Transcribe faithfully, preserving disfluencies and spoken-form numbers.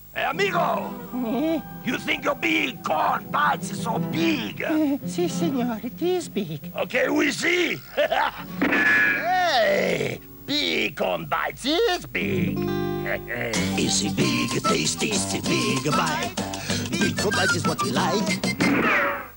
Hey, amigo! Eh? You think your big corn bites is so big? Uh, si, senor, it is big. Okay, we see. Hey! Big corn bites is big. Is he big, tasty, is he big, a bite? Big corn bites is what we like.